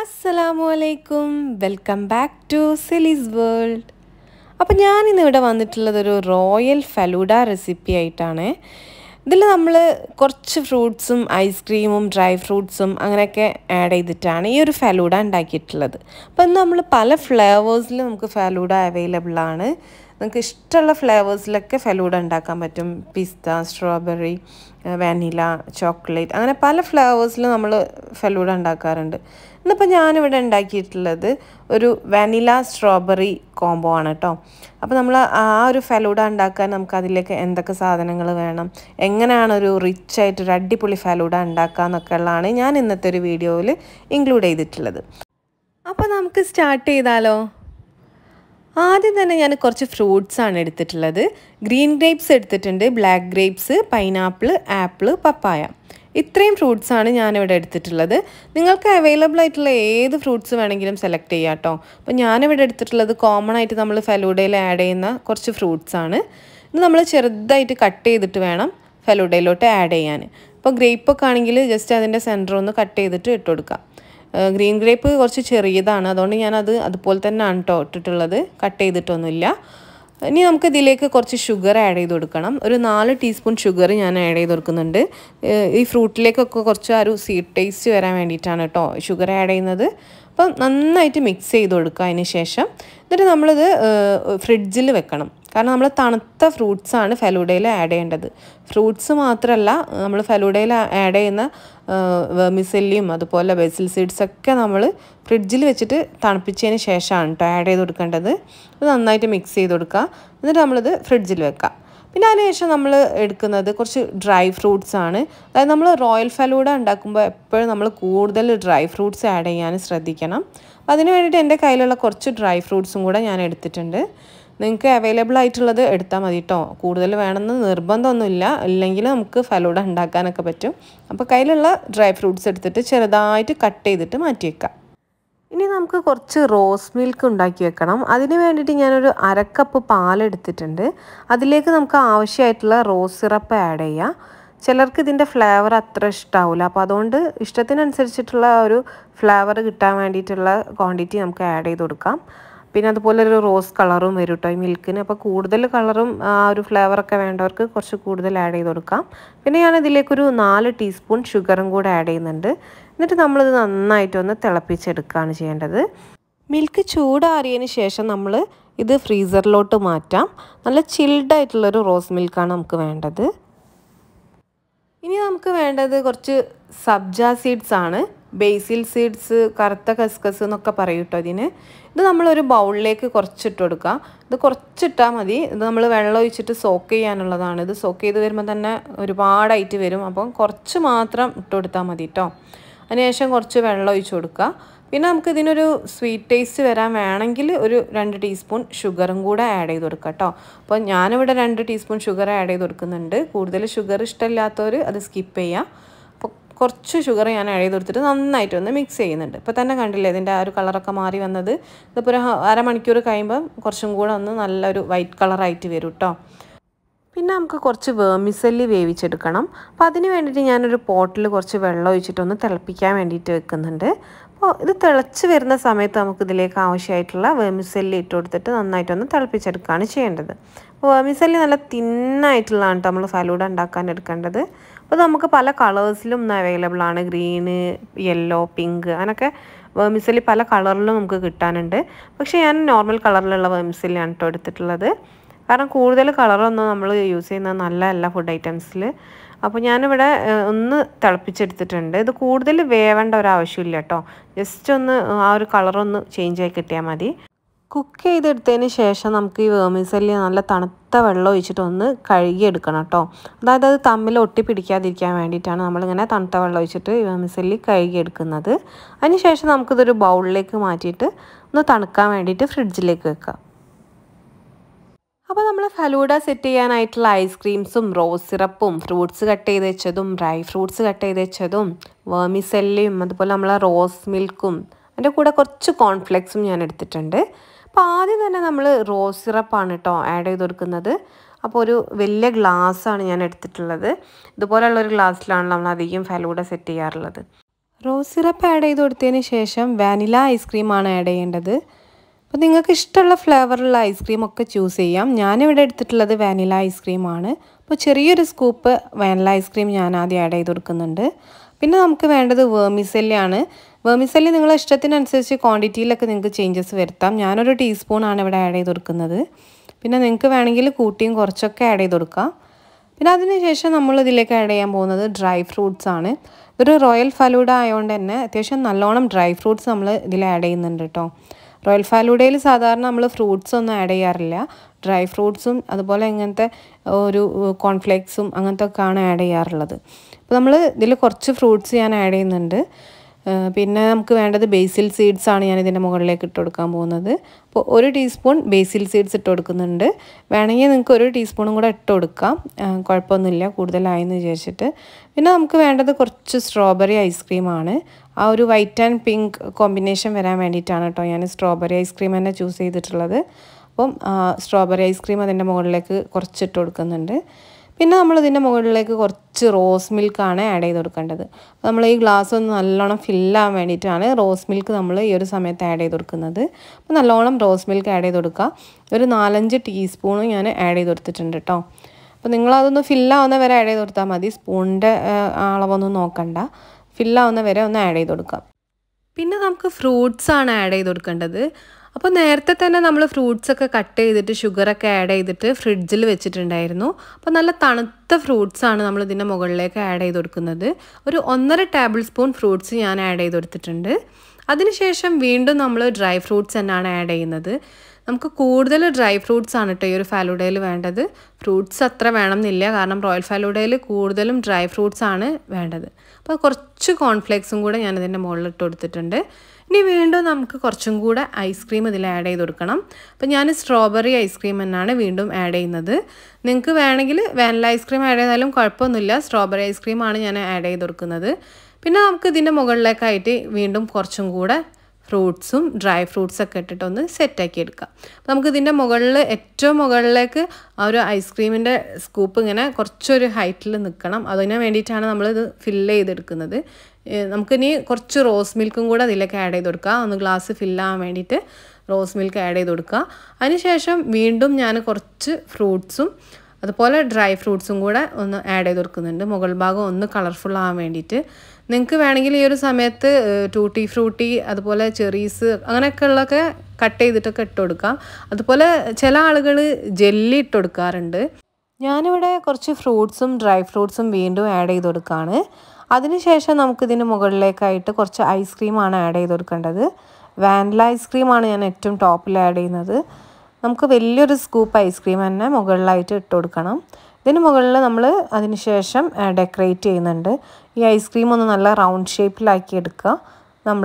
Assalamualaikum. Welcome back to Seli's World. അപ്പോൾ ഞാൻ ഇന്ന് ഇവിടെ വന്നിട്ടുള്ളത് ഒരു റോയൽ ഫലൂഡ റെസിപ്പി ആയിട്ടാണ്. ഇതിൽ നമ്മൾ കുറച്ച് ഫ്രൂട്ട്സും ഐസ്ക്രീമും ഡ്രൈ ഫ്രൂട്ട്സും അങ്ങനെയൊക്കെ ആഡ് ചെയ്തിട്ടാണ് ഈ ഒരു ഫലൂഡ ഉണ്ടാക്കിയിട്ടുള്ളത്. അപ്പോൾ ഇന്ന് നമ്മൾ പല ഫ്ലേവേഴ്സിൽ നമുക്ക് ഫലൂഡ അവൈലബിൾ ആണ്. നമുക്ക് ഇഷ്ടമുള്ള ഫ്ലേവേഴ്സിലൊക്കെ ഫലൂഡ ഉണ്ടാക്കാൻ പറ്റും. പിസ്ത, സ്ട്രോബെറി, വാനില, ചോക്ലേറ്റ്, അങ്ങനെ പല ഫ്ലേവേഴ്സിൽ നമ്മൾ ഫലൂഡ ഉണ്ടാക്കാറുണ്ട്. ഇന്നിപ്പോൾ ഞാനിവിടെ ഉണ്ടാക്കിയിട്ടുള്ളത് ഒരു വാനില സ്ട്രോബെറി കോംബോ ആണ് കേട്ടോ. അപ്പോൾ നമ്മൾ ആ ഒരു ഫലൂഡ ഉണ്ടാക്കാൻ നമുക്ക് അതിലേക്ക് എന്തൊക്കെ സാധനങ്ങൾ വേണം, എങ്ങനെയാണ് ഒരു റിച്ച് ആയിട്ട് ഒരു അടിപൊളി ഫലൂഡ ഉണ്ടാക്കുക എന്നൊക്കെ ഉള്ളതാണ് ഞാൻ ഇന്നത്തെ ഒരു വീഡിയോയിൽ ഇൻക്ലൂഡ് ചെയ്തിട്ടുള്ളത്. അപ്പോൾ നമുക്ക് സ്റ്റാർട്ട് ചെയ്താലോ? ആദ്യം തന്നെ ഞാൻ കുറച്ച് ഫ്രൂട്ട്സാണ് എടുത്തിട്ടുള്ളത്. ഗ്രീൻ ഗ്രേപ്സ് എടുത്തിട്ടുണ്ട്, black grapes, pineapple, apple, papaya. ഇത്രയും ഫ്രൂട്ട്സാണ് ഞാനിവിടെ എടുത്തിട്ടുള്ളത്. നിങ്ങൾക്ക് അവൈലബിൾ ആയിട്ടുള്ള ഏത് ഫ്രൂട്ട്സ് വേണമെങ്കിലും സെലക്ട് ചെയ്യാം കേട്ടോ. അപ്പോൾ ഞാനിവിടെ എടുത്തിട്ടുള്ളത് കോമൺ ആയിട്ട് നമ്മൾ ഫലൂഡയിൽ ആഡ് ചെയ്യുന്ന കുറച്ച് ഫ്രൂട്ട്സാണ്. ഇത് നമ്മൾ ചെറുതായിട്ട് കട്ട് ചെയ്തിട്ട് വേണം ഫലൂഡയിലോട്ട് ആഡ് ചെയ്യാൻ. ഇപ്പോൾ ഗ്രേപ്പൊക്കെ ആണെങ്കിൽ ജസ്റ്റ് അതിൻ്റെ സെൻറ്റർ ഒന്ന് കട്ട് ചെയ്തിട്ട് ഇട്ട് കൊടുക്കാം. ഗ്രീൻ ഗ്രേപ്പ് കുറച്ച് ചെറിയതാണ്, അതുകൊണ്ട് ഞാനത് അതുപോലെ തന്നെയാണ് കേട്ടോ ഇട്ടിട്ടുള്ളത്, കട്ട് ചെയ്തിട്ടൊന്നുമില്ല. ഇനി നമുക്ക് ഇതിലേക്ക് കുറച്ച് ഷുഗർ ആഡ് ചെയ്ത് കൊടുക്കണം. ഒരു 4 ടീസ്പൂൺ ഷുഗർ ഞാൻ ആഡ് ചെയ്ത് കൊടുക്കുന്നുണ്ട്. ഈ ഫ്രൂട്ടിലേക്കൊക്കെ കുറച്ച് ഒരു സ്വീറ്റ് ടേസ്റ്റ് വരാൻ വേണ്ടിയിട്ടാണ് കേട്ടോ ഷുഗർ ആഡ് ചെയ്യുന്നത്. അപ്പം നന്നായിട്ട് മിക്സ് ചെയ്ത് കൊടുക്കുക. അതിന് ശേഷം എന്നിട്ട് നമ്മളിത് ഫ്രിഡ്ജിൽ വെക്കണം. കാരണം നമ്മൾ തണുത്ത ഫ്രൂട്ട്സാണ് ഫലൂഡയിൽ ആഡ് ചെയ്യേണ്ടത്. ഫ്രൂട്ട്സ് മാത്രമല്ല, നമ്മൾ ഫലൂഡയിൽ ആഡ് ചെയ്യുന്ന വെർമിസെല്ലിയും അതുപോലെ ബേസിൽ സീഡ്സൊക്കെ നമ്മൾ ഫ്രിഡ്ജിൽ വെച്ചിട്ട് തണുപ്പിച്ചതിന് ശേഷമാണ് കേട്ടോ ആഡ് ചെയ്ത് കൊടുക്കേണ്ടത്. അത് നന്നായിട്ട് മിക്സ് ചെയ്ത് കൊടുക്കുക. എന്നിട്ട് നമ്മളിത് ഫ്രിഡ്ജിൽ വെക്കാം. പിന്നെ അതിനുശേഷം നമ്മൾ എടുക്കുന്നത് കുറച്ച് ഡ്രൈ ഫ്രൂട്ട്സ് ആണ്. അതായത് നമ്മൾ റോയൽ ഫലൂഡ ഉണ്ടാക്കുമ്പോൾ എപ്പോഴും നമ്മൾ കൂടുതൽ ഡ്രൈ ഫ്രൂട്ട്സ് ആഡ് ചെയ്യാൻ ശ്രദ്ധിക്കണം. അപ്പോൾ അതിന് വേണ്ടിയിട്ട് എൻ്റെ കയ്യിലുള്ള കുറച്ച് ഡ്രൈ ഫ്രൂട്ട്സും കൂടെ ഞാൻ എടുത്തിട്ടുണ്ട്. നിങ്ങൾക്ക് അവൈലബിൾ ആയിട്ടുള്ളത് എടുത്താൽ മതി കേട്ടോ. കൂടുതൽ വേണമെന്ന് നിർബന്ധമൊന്നുമില്ല, ഇല്ലെങ്കിൽ നമുക്ക് ഫലൂഡ ഉണ്ടാക്കാനൊക്കെ പറ്റും. അപ്പോൾ കയ്യിലുള്ള ഡ്രൈ ഫ്രൂട്ട്സ് എടുത്തിട്ട് ചെറുതായിട്ട് കട്ട് ചെയ്തിട്ട് മാറ്റി വെക്കാം. ഇനി നമുക്ക് കുറച്ച് റോസ് മിൽക്ക് ഉണ്ടാക്കി വെക്കണം. അതിന് വേണ്ടിയിട്ട് ഞാനൊരു 1/2 കപ്പ് പാലെടുത്തിട്ടുണ്ട്. അതിലേക്ക് നമുക്ക് ആവശ്യമായിട്ടുള്ള റോസ് സിറപ്പ് ആഡ് ചെയ്യാം. ചിലർക്ക് ഇതിൻ്റെ ഫ്ലേവർ അത്ര ഇഷ്ടമാവില്ല, അപ്പോൾ അതുകൊണ്ട് ഇഷ്ടത്തിനനുസരിച്ചിട്ടുള്ള ഒരു ഫ്ലേവർ കിട്ടാൻ വേണ്ടിയിട്ടുള്ള ക്വാണ്ടിറ്റി നമുക്ക് ആഡ് ചെയ്ത് കൊടുക്കാം. പിന്നെ അതുപോലെ ഒരു റോസ് കളറും വരും കേട്ടോ ഈ മിൽക്കിന്. അപ്പോൾ കൂടുതൽ കളറും ആ ഒരു ഫ്ലേവറൊക്കെ വേണ്ടവർക്ക് കുറച്ച് കൂടുതൽ ആഡ് ചെയ്ത് കൊടുക്കാം. പിന്നെ ഞാനിതിലേക്കൊരു 4 ടീസ്പൂൺ ഷുഗറും കൂടെ ആഡ് ചെയ്യുന്നുണ്ട്. എന്നിട്ട് നമ്മളിത് നന്നായിട്ടൊന്ന് തിളപ്പിച്ചെടുക്കുകയാണ് ചെയ്യേണ്ടത്. മിൽക്ക് ചൂടാറിയതിന് ശേഷം നമ്മൾ ഇത് ഫ്രീസറിലോട്ട് മാറ്റാം. നല്ല ചിൽഡായിട്ടുള്ളൊരു റോസ് മിൽക്കാണ് നമുക്ക് വേണ്ടത്. ഇനി നമുക്ക് വേണ്ടത് കുറച്ച് സബ്ജ സീഡ്സ് ആണ്. ബേസിൽ സീഡ്സ്, കറുത്ത കസ്കസ് എന്നൊക്കെ പറയും കേട്ടോ ഇതിന്. ഇത് നമ്മളൊരു ബൗളിലേക്ക് കുറച്ചിട്ട് കൊടുക്കുക. ഇത് കുറച്ചിട്ടാൽ മതി. ഇത് നമ്മൾ വെള്ളം ഒഴിച്ചിട്ട് സോക്ക് ചെയ്യാനുള്ളതാണ്. ഇത് സോക്ക് ചെയ്ത് വരുമ്പോൾ തന്നെ ഒരുപാടായിട്ട് വരും. അപ്പം കുറച്ച് മാത്രം ഇട്ട് കൊടുത്താൽ മതി കേട്ടോ. അതിനുശേഷം കുറച്ച് വെള്ളം ഒഴിച്ച് കൊടുക്കുക. പിന്നെ നമുക്ക് ഇതിനൊരു സ്വീറ്റ് ടേസ്റ്റ് വരാൻ വേണമെങ്കിൽ ഒരു 2 ടീസ്പൂൺ ഷുഗറും കൂടെ ആഡ് ചെയ്ത് കൊടുക്കുക കേട്ടോ. അപ്പോൾ ഞാനിവിടെ 2 ടീസ്പൂൺ ഷുഗർ ആഡ് ചെയ്ത് കൊടുക്കുന്നുണ്ട്. കൂടുതൽ ഷുഗർ ഇഷ്ടമില്ലാത്തവർ അത് സ്കിപ്പ് ചെയ്യാം. അപ്പോൾ കുറച്ച് ഷുഗർ ഞാൻ ആഡ് ചെയ്ത് കൊടുത്തിട്ട് നന്നായിട്ടൊന്ന് മിക്സ് ചെയ്യുന്നുണ്ട്. ഇപ്പോൾ തന്നെ കണ്ടില്ലേ ഇതിൻ്റെ ആ ഒരു കളറൊക്കെ മാറി വന്നത്. ഇതിപ്പോൾ ഒരു അരമണിക്കൂർ കഴിയുമ്പം കുറച്ചും കൂടെ ഒന്ന് നല്ലൊരു വൈറ്റ് കളറായിട്ട് വരും കേട്ടോ. പിന്നെ നമുക്ക് കുറച്ച് വെർമിസെല്ലി വേവിച്ചെടുക്കണം. അപ്പോൾ അതിന് വേണ്ടിയിട്ട് ഞാനൊരു പോട്ടിൽ കുറച്ച് വെള്ളം ഒഴിച്ചിട്ടൊന്ന് തിളപ്പിക്കാൻ വേണ്ടിയിട്ട് വെക്കുന്നുണ്ട്. അപ്പോൾ ഇത് തിളച്ച് വരുന്ന സമയത്ത് നമുക്കിതിലേക്ക് ആവശ്യമായിട്ടുള്ള വെർമിസെല്ലി ഇട്ട് കൊടുത്തിട്ട് നന്നായിട്ടൊന്ന് തിളപ്പിച്ചെടുക്കുകയാണ് ചെയ്യേണ്ടത്. അപ്പോൾ വെർമിസെല്ലി നല്ല തിന്നായിട്ടുള്ളതാണ് കേട്ടോ നമ്മൾ ഫലൂഡ ഉണ്ടാക്കാൻ എടുക്കേണ്ടത്. അപ്പോൾ നമുക്ക് പല കളേഴ്സിലും അവൈലബിൾ ആണ്. ഗ്രീന്, യെല്ലോ, പിങ്ക്, അങ്ങനെയൊക്കെ വെർമിസെല്ലി പല കളറിലും നമുക്ക് കിട്ടാനുണ്ട്. പക്ഷേ ഞാൻ നോർമൽ കളറിലുള്ള വെർമിസെല്ലിയാണ് കേട്ടോ എടുത്തിട്ടുള്ളത്. കാരണം കൂടുതൽ കളറൊന്നും നമ്മൾ യൂസ് ചെയ്യുന്നത് നല്ലതല്ല ഫുഡ് ഐറ്റംസിൽ. അപ്പോൾ ഞാനിവിടെ ഒന്ന് തിളപ്പിച്ചെടുത്തിട്ടുണ്ട്. ഇത് കൂടുതൽ വേവേണ്ട ഒരാവശ്യമില്ല കേട്ടോ. ജസ്റ്റ് ഒന്ന് ആ ഒരു കളറൊന്ന് ചേഞ്ച് ആയി കിട്ടിയാൽ മതി. കുക്ക് ചെയ്തെടുത്തതിന് ശേഷം നമുക്ക് ഈ വെർമിസെല്ലി നല്ല തണുത്ത വെള്ളം ഒഴിച്ചിട്ട് ഒന്ന് കഴുകിയെടുക്കണം കേട്ടോ. അതായത് അത് തമ്മിൽ ഒട്ടിപ്പിടിക്കാതിരിക്കാൻ വേണ്ടിയിട്ടാണ് നമ്മളിങ്ങനെ തണുത്ത വെള്ളം ഒഴിച്ചിട്ട് ഈ വെർമിസെല്ലി കഴുകിയെടുക്കുന്നത്. അതിന് ശേഷം നമുക്കിതൊരു ബൗളിലേക്ക് മാറ്റിയിട്ട് ഒന്ന് തണുക്കാൻ വേണ്ടിയിട്ട് ഫ്രിഡ്ജിലേക്ക് വെക്കാം. അപ്പോൾ നമ്മൾ ഫലൂഡ സെറ്റ് ചെയ്യാനായിട്ടുള്ള ഐസ്ക്രീംസും റോസ് സിറപ്പും ഫ്രൂട്ട്സ് കട്ട് ചെയ്ത് വെച്ചതും ഡ്രൈ ഫ്രൂട്ട്സ് കട്ട് ചെയ്ത് വെച്ചതും വെർമിസെല്ലിയും അതുപോലെ നമ്മളെ റോസ് മിൽക്കും അതിൻ്റെ കൂടെ കുറച്ച് കോൺഫ്ലെക്സും ഞാൻ എടുത്തിട്ടുണ്ട്. അപ്പോൾ ആദ്യം തന്നെ നമ്മൾ റോസ് സിറപ്പാണ് കേട്ടോ ആഡ് ചെയ്ത് കൊടുക്കുന്നത്. അപ്പോൾ ഒരു വലിയ ഗ്ലാസ്സാണ് ഞാൻ എടുത്തിട്ടുള്ളത്. ഇതുപോലെയുള്ളൊരു ഗ്ലാസ്സിലാണ് നമ്മൾ അധികം ഫലൂഡ സെറ്റ് ചെയ്യാറുള്ളത്. റോസ് സിറപ്പ് ആഡ് ചെയ്ത് കൊടുത്തതിന് ശേഷം വാനില ഐസ്ക്രീമാണ് ആഡ് ചെയ്യേണ്ടത്. അപ്പോൾ നിങ്ങൾക്ക് ഇഷ്ടമുള്ള ഫ്ലേവറുള്ള ഐസ്ക്രീം ഒക്കെ ചൂസ് ചെയ്യാം. ഞാനിവിടെ എടുത്തിട്ടുള്ളത് വാനില ഐസ്ക്രീമാണ്. അപ്പോൾ ചെറിയൊരു സ്കൂപ്പ് വാനില ഐസ്ക്രീം ഞാൻ ആദ്യം ആഡ് ചെയ്ത് കൊടുക്കുന്നുണ്ട്. പിന്നെ നമുക്ക് വേണ്ടത് വേർമിസെല്ലിയാണ്. വേർമിസെല്ലി നിങ്ങളുടെ ഇഷ്ടത്തിനനുസരിച്ച് ക്വാണ്ടിറ്റിയിലൊക്കെ നിങ്ങൾക്ക് ചേഞ്ചസ് വരുത്താം. ഞാനൊരു ടീസ്പൂണാണ് ഇവിടെ ആഡ് ചെയ്ത് കൊടുക്കുന്നത്. പിന്നെ നിങ്ങൾക്ക് വേണമെങ്കിൽ കൂട്ടിയും കുറച്ചൊക്കെ ആഡ് ചെയ്ത് കൊടുക്കാം. പിന്നെ അതിനുശേഷം നമ്മൾ ഇതിലേക്ക് ആഡ് ചെയ്യാൻ പോകുന്നത് ഡ്രൈ ഫ്രൂട്ട്സ് ആണ്. ഇതൊരു റോയൽ ഫലൂഡ ആയതുകൊണ്ട് തന്നെ അത്യാവശ്യം നല്ലോണം ഡ്രൈ ഫ്രൂട്ട്സ് നമ്മൾ ഇതിൽ ആഡ് ചെയ്യുന്നുണ്ട് കേട്ടോ. റോയൽ ഫലൂഡയിൽ സാധാരണ നമ്മൾ ഫ്രൂട്ട്സ് ഒന്നും ആഡ് ചെയ്യാറില്ല. ഡ്രൈ ഫ്രൂട്ട്സും അതുപോലെ ഇങ്ങനത്തെ ഒരു കോൺഫ്ലേക്സും അങ്ങനത്തെ ഒക്കെയാണ് ആഡ് ചെയ്യാറുള്ളത്. അപ്പോൾ നമ്മൾ ഇതിൽ കുറച്ച് ഫ്രൂട്ട്സ് ഞാൻ ആഡ് ചെയ്യുന്നുണ്ട്. പിന്നെ നമുക്ക് വേണ്ടത് ബേസിൽ സീഡ്സ് ആണ് ഞാൻ ഇതിൻ്റെ മുകളിലേക്ക് ഇട്ട് കൊടുക്കാൻ പോകുന്നത്. അപ്പോൾ 1 ടീസ്പൂൺ ബേസിൽ സീഡ്സ് ഇട്ട് കൊടുക്കുന്നുണ്ട്. വേണമെങ്കിൽ നിങ്ങൾക്ക് 1 ടീസ്പൂണും കൂടെ ഇട്ട് കൊടുക്കാം, കുഴപ്പമൊന്നുമില്ല കൂടുതലായെന്ന് വിചാരിച്ചിട്ട്. പിന്നെ നമുക്ക് വേണ്ടത് കുറച്ച് സ്ട്രോബെറി ഐസ്ക്രീമാണ്. ആ ഒരു വൈറ്റ് ആൻഡ് പിങ്ക് കോമ്പിനേഷൻ വരാൻ വേണ്ടിയിട്ടാണ് കേട്ടോ ഞാൻ സ്ട്രോബെറി ഐസ്ക്രീം തന്നെ ചൂസ് ചെയ്തിട്ടുള്ളത്. അപ്പം സ്ട്രോബെറി ഐസ്ക്രീം അതിൻ്റെ മുകളിലേക്ക് കുറച്ചിട്ട് കൊടുക്കുന്നുണ്ട്. പിന്നെ നമ്മളിതിൻ്റെ മുകളിലേക്ക് കുറച്ച് റോസ് മിൽക്കാണ് ആഡ് ചെയ്ത് കൊടുക്കേണ്ടത്. അപ്പോൾ നമ്മൾ ഈ ഗ്ലാസ് ഒന്ന് നല്ലോണം ഫില്ലാകാൻ വേണ്ടിയിട്ടാണ് റോസ് മിൽക്ക് നമ്മൾ ഈ ഒരു സമയത്ത് ആഡ് ചെയ്ത് കൊടുക്കുന്നത്. അപ്പോൾ നല്ലോണം റോസ് മിൽക്ക് ആഡ് ചെയ്ത് കൊടുക്കുക. ഒരു 4-5 ടീസ്പൂണും ഞാൻ ആഡ് ചെയ്ത് കൊടുത്തിട്ടുണ്ട് കേട്ടോ. അപ്പോൾ നിങ്ങളതൊന്ന് ഫില്ലാവുന്ന വരെ ആഡ് ചെയ്ത് കൊടുത്താൽ മതി. സ്പൂണിൻ്റെ അളവൊന്നും നോക്കണ്ട, ഫില്ലാവുന്ന വരെ ഒന്ന് ആഡ് ചെയ്ത് കൊടുക്കാം. പിന്നെ നമുക്ക് ഫ്രൂട്ട്സാണ് ആഡ് ചെയ്ത് കൊടുക്കേണ്ടത്. അപ്പോൾ നേരത്തെ തന്നെ നമ്മൾ ഫ്രൂട്ട്സൊക്കെ കട്ട് ചെയ്തിട്ട് ഷുഗറൊക്കെ ആഡ് ചെയ്തിട്ട് ഫ്രിഡ്ജിൽ വെച്ചിട്ടുണ്ടായിരുന്നു. അപ്പോൾ നല്ല തണുത്ത ഫ്രൂട്ട്സാണ് നമ്മൾ ഇതിൻ്റെ മുകളിലേക്ക് ആഡ് ചെയ്ത് കൊടുക്കുന്നത്. ഒരു 1.5 ടേബിൾ സ്പൂൺ ഫ്രൂട്ട്സ് ഞാൻ ആഡ് ചെയ്ത് കൊടുത്തിട്ടുണ്ട്. അതിനുശേഷം വീണ്ടും നമ്മൾ ഡ്രൈ ഫ്രൂട്ട്സ് തന്നെയാണ് ആഡ് ചെയ്യുന്നത്. നമുക്ക് കൂടുതൽ ഡ്രൈ ഫ്രൂട്ട്സ് ആണ് കേട്ടോ ഈ ഒരു ഫലൂഡയിൽ വേണ്ടത്. ഫ്രൂട്ട്സ് അത്ര വേണമെന്നില്ല, കാരണം റോയൽ ഫലൂഡയിൽ കൂടുതലും ഡ്രൈ ഫ്രൂട്ട്സ് ആണ് വേണ്ടത്. അപ്പോൾ കുറച്ച് കോൺഫ്ലേക്സും കൂടെ ഞാനിതിൻ്റെ മുകളിൽ ഇട്ട് കൊടുത്തിട്ടുണ്ട്. ഇനി വീണ്ടും നമുക്ക് കുറച്ചും കൂടെ ഐസ്ക്രീം ഇതിൽ ആഡ് ചെയ്ത് കൊടുക്കണം. അപ്പോൾ ഞാൻ സ്ട്രോബെറി ഐസ്ക്രീം തന്നെയാണ് വീണ്ടും ആഡ് ചെയ്യുന്നത്. നിങ്ങൾക്ക് വേണമെങ്കിൽ വാനില ഐസ്ക്രീം ആഡ് ചെയ്താലും കുഴപ്പമൊന്നുമില്ല. സ്ട്രോബെറി ഐസ്ക്രീമാണ് ഞാൻ ആഡ് ചെയ്ത് കൊടുക്കുന്നത്. പിന്നെ നമുക്ക് ഇതിൻ്റെ മുകളിലേക്കായിട്ട് വീണ്ടും കുറച്ചും കൂടെ ഫ്രൂട്ട്സും ഡ്രൈ ഫ്രൂട്ട്സൊക്കെ ഇട്ടിട്ടൊന്ന് സെറ്റാക്കി എടുക്കാം. അപ്പോൾ നമുക്ക് ഇതിൻ്റെ മുകളിൽ ഏറ്റവും മുകളിലേക്ക് ആ ഒരു ഐസ്ക്രീമിൻ്റെ സ്കൂപ്പ് ഇങ്ങനെ കുറച്ചൊരു ഹൈറ്റിൽ നിൽക്കണം. അതിന് വേണ്ടിയിട്ടാണ് നമ്മളിത് ഫില്ല് ചെയ്തെടുക്കുന്നത്. നമുക്കിനി കുറച്ച് റോസ് മിൽക്കും കൂടെ അതിലേക്ക് ആഡ് ചെയ്ത് കൊടുക്കുക. ഒന്ന് ഗ്ലാസ് ഫില്ലാകാൻ വേണ്ടിയിട്ട് റോസ് മിൽക്ക് ആഡ് ചെയ്ത് കൊടുക്കുക. അതിനുശേഷം വീണ്ടും ഞാൻ കുറച്ച് ഫ്രൂട്ട്സും അതുപോലെ ഡ്രൈ ഫ്രൂട്ട്സും കൂടെ ഒന്ന് ആഡ് ചെയ്ത് കൊടുക്കുന്നുണ്ട്, മുകൾ ഭാഗം ഒന്ന് കളർഫുൾ ആകാൻ വേണ്ടിയിട്ട്. നിങ്ങൾക്ക് വേണമെങ്കിൽ ഈ ഒരു സമയത്ത് ടൂട്ടി ഫ്രൂട്ടി അതുപോലെ ചെറീസ് അങ്ങനെയൊക്കെ ഉള്ളതൊക്കെ കട്ട് ചെയ്തിട്ടൊക്കെ ഇട്ട് കൊടുക്കാം. അതുപോലെ ചില ആളുകൾ ജെല്ലി ഇട്ട് കൊടുക്കാറുണ്ട്. ഞാനിവിടെ കുറച്ച് ഫ്രൂട്ട്സും ഡ്രൈ ഫ്രൂട്ട്സും വീണ്ടും ആഡ് ചെയ്ത് കൊടുക്കുകയാണ്. അതിനുശേഷം നമുക്കിതിന് മുകളിലേക്കായിട്ട് കുറച്ച് ഐസ്ക്രീമാണ് ആഡ് ചെയ്ത് കൊടുക്കേണ്ടത്. വാനില ഐസ്ക്രീമാണ് ഞാൻ ഏറ്റവും ടോപ്പിൽ ആഡ് ചെയ്യുന്നത്. നമുക്ക് വലിയൊരു സ്കൂപ്പ് ഐസ്ക്രീം തന്നെ മുകളിലായിട്ട് ഇട്ട് കൊടുക്കണം. ഇതിന് മുകളിൽ നമ്മൾ അതിന് ശേഷം ഡെക്കറേറ്റ് ചെയ്യുന്നുണ്ട്. ഈ ഐസ്ക്രീം ഒന്ന് നല്ല റൗണ്ട് ഷേപ്പിലാക്കി എടുക്കുക. നമ്മൾ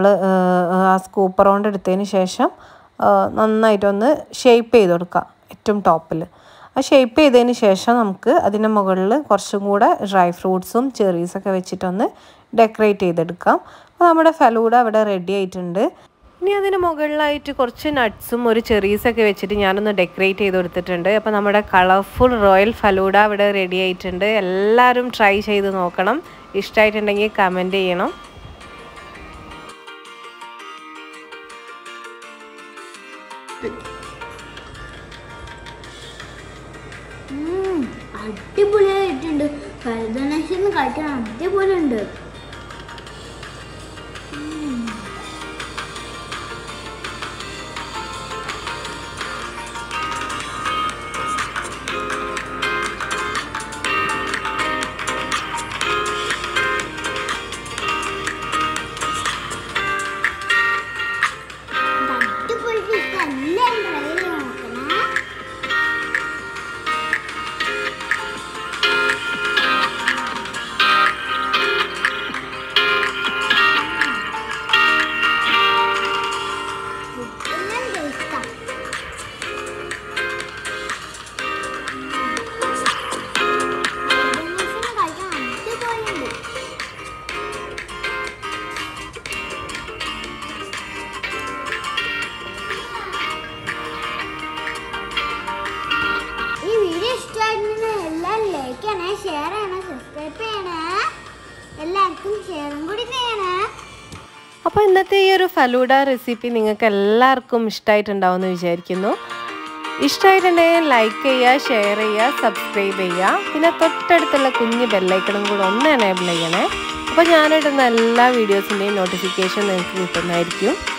ആ സ്കൂപ്പർ കൊണ്ട് എടുത്തതിന് ശേഷം നന്നായിട്ടൊന്ന് ഷേപ്പ് ചെയ്ത് കൊടുക്കുക ഏറ്റവും ടോപ്പിൽ. ആ ഷേപ്പ് ചെയ്തതിന് ശേഷം നമുക്ക് അതിൻ്റെ മുകളിൽ കുറച്ചും കൂടെ ഡ്രൈ ഫ്രൂട്ട്സും ചെറീസൊക്കെ വെച്ചിട്ടൊന്ന് ഡെക്കറേറ്റ് ചെയ്തെടുക്കാം. അപ്പോൾ നമ്മുടെ ഫലൂഡ ഇവിടെ റെഡി ആയിട്ടുണ്ട്. ഇനി അതിന് മുകളിലായിട്ട് കുറച്ച് നട്ട്സും ഒരു ചെറീസൊക്കെ വെച്ചിട്ട് ഞാനൊന്ന് ഡെക്കറേറ്റ് ചെയ്ത് കൊടുത്തിട്ടുണ്ട്. അപ്പോൾ നമ്മുടെ കളർഫുൾ റോയൽ ഫലൂഡ ഇവിടെ റെഡി ആയിട്ടുണ്ട്. എല്ലാവരും ട്രൈ ചെയ്ത് നോക്കണം. ഇഷ്ടമായിട്ടുണ്ടെങ്കിൽ കമൻറ്റ് ചെയ്യണം. അടിപൊളിയായിട്ടുണ്ട്. ഫലൂദ കഴിക്കാൻ അടിപൊളിയുണ്ട്. അപ്പോൾ ഇന്നത്തെ ഈ ഒരു ഫലൂഡ റെസിപ്പി നിങ്ങൾക്ക് എല്ലാവർക്കും ഇഷ്ടമായിട്ടുണ്ടാവുമെന്ന് വിചാരിക്കുന്നു. ഇഷ്ടമായിട്ടുണ്ടെങ്കിൽ ലൈക്ക് ചെയ്യുക, ഷെയർ ചെയ്യുക, സബ്സ്ക്രൈബ് ചെയ്യുക. പിന്നെ തൊട്ടടുത്തുള്ള കുഞ്ഞ് ബെല്ലൈക്കണും കൂടെ ഒന്ന് എനേബിൾ ചെയ്യണേ. അപ്പോൾ ഞാനിടുന്ന എല്ലാ വീഡിയോസിൻ്റെയും നോട്ടിഫിക്കേഷൻ നിങ്ങൾക്ക് കിട്ടുന്നതായിരിക്കും.